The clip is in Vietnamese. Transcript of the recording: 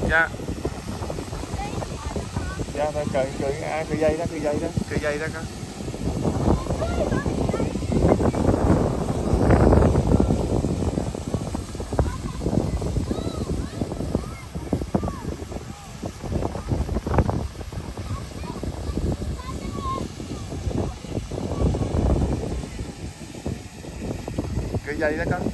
Dạ. Dạ thôi cởi dây đó, cởi dây đó con. Cởi dây đó con.